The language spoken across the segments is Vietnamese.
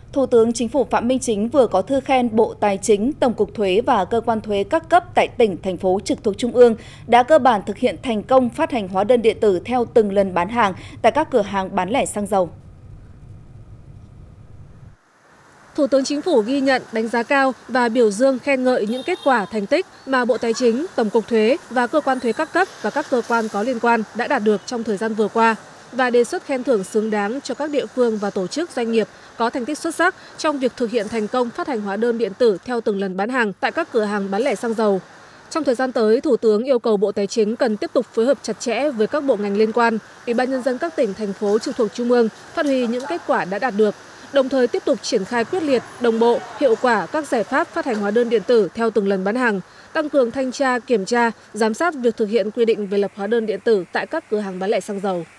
Thủ tướng Chính phủ Phạm Minh Chính vừa có thư khen Bộ Tài chính, Tổng cục Thuế và cơ quan thuế các cấp tại tỉnh, thành phố trực thuộc Trung ương đã cơ bản thực hiện thành công phát hành hóa đơn điện tử theo từng lần bán hàng tại các cửa hàng bán lẻ xăng dầu. Thủ tướng Chính phủ ghi nhận, đánh giá cao và biểu dương khen ngợi những kết quả thành tích mà Bộ Tài chính, Tổng cục Thuế và cơ quan thuế các cấp và các cơ quan có liên quan đã đạt được trong thời gian vừa qua, và đề xuất khen thưởng xứng đáng cho các địa phương và tổ chức doanh nghiệp có thành tích xuất sắc trong việc thực hiện thành công phát hành hóa đơn điện tử theo từng lần bán hàng tại các cửa hàng bán lẻ xăng dầu. Trong thời gian tới, Thủ tướng yêu cầu Bộ Tài chính cần tiếp tục phối hợp chặt chẽ với các bộ ngành liên quan, Ủy ban nhân dân các tỉnh, thành phố trực thuộc Trung ương phát huy những kết quả đã đạt được, đồng thời tiếp tục triển khai quyết liệt, đồng bộ, hiệu quả các giải pháp phát hành hóa đơn điện tử theo từng lần bán hàng, tăng cường thanh tra, kiểm tra, giám sát việc thực hiện quy định về lập hóa đơn điện tử tại các cửa hàng bán lẻ xăng dầu.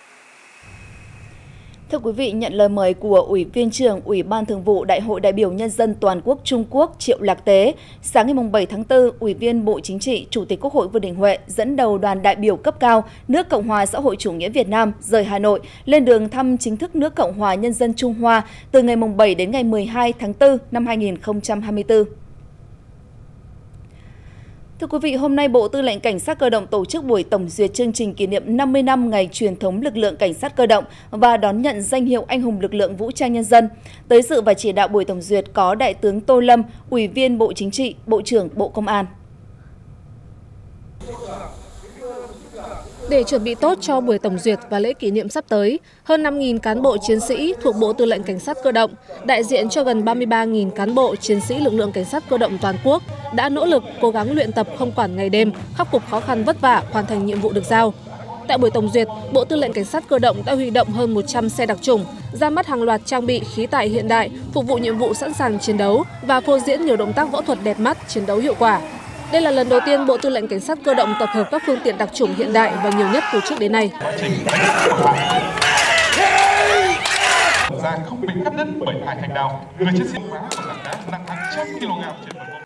Thưa quý vị, nhận lời mời của Ủy viên trưởng Ủy ban Thường vụ Đại hội đại biểu Nhân dân Toàn quốc Trung Quốc Triệu Lạc Tế, sáng ngày 7 tháng 4, Ủy viên Bộ Chính trị, Chủ tịch Quốc hội Vương Đình Huệ dẫn đầu đoàn đại biểu cấp cao nước Cộng hòa xã hội chủ nghĩa Việt Nam rời Hà Nội lên đường thăm chính thức nước Cộng hòa Nhân dân Trung Hoa từ ngày 7 đến ngày 12 tháng 4 năm 2024. Thưa quý vị, hôm nay Bộ Tư lệnh Cảnh sát Cơ động tổ chức buổi tổng duyệt chương trình kỷ niệm 50 năm ngày truyền thống lực lượng Cảnh sát Cơ động và đón nhận danh hiệu Anh hùng lực lượng Vũ trang Nhân dân. Tới dự và chỉ đạo buổi tổng duyệt có Đại tướng Tô Lâm, Ủy viên Bộ Chính trị, Bộ trưởng Bộ Công an. Để chuẩn bị tốt cho buổi tổng duyệt và lễ kỷ niệm sắp tới, hơn 5.000 cán bộ chiến sĩ thuộc Bộ Tư lệnh Cảnh sát Cơ động, đại diện cho gần 33.000 cán bộ chiến sĩ lực lượng Cảnh sát Cơ động toàn quốc đã nỗ lực cố gắng luyện tập không quản ngày đêm, khắc phục khó khăn vất vả, hoàn thành nhiệm vụ được giao. Tại buổi tổng duyệt, Bộ Tư lệnh Cảnh sát Cơ động đã huy động hơn 100 xe đặc chủng, ra mắt hàng loạt trang bị khí tài hiện đại, phục vụ nhiệm vụ sẵn sàng chiến đấu và phô diễn nhiều động tác võ thuật đẹp mắt, chiến đấu hiệu quả. Đây là lần đầu tiên Bộ Tư lệnh Cảnh sát Cơ động tập hợp các phương tiện đặc chủng hiện đại và nhiều nhất từ trước đến nay. Không bị cắt đứt bởi hai thanh đao, người chiến sĩ phá một tảng đá nặng hàng trăm kg trên một